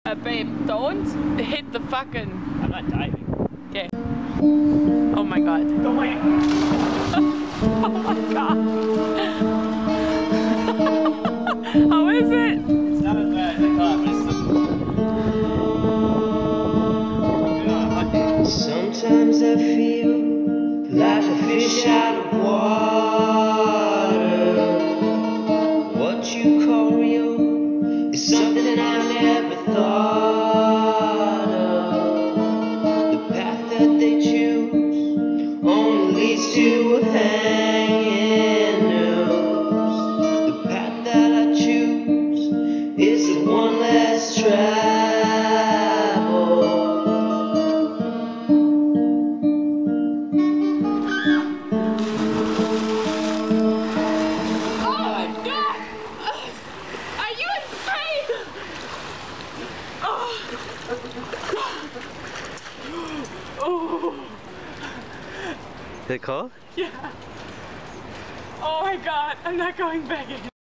Babe, don't hit the fucking... I'm not diving. Okay. Oh my god. Oh my Oh my god. How is it? It's not as bad as I thought, but it's still... Sometimes I feel like a fish out of water. What you call real is something that I never thought of. The path that they choose only leads to a hanging noose. The path that I choose is the one less traveled. Oh. Is it cold? Yeah. Oh my god, I'm not going back in.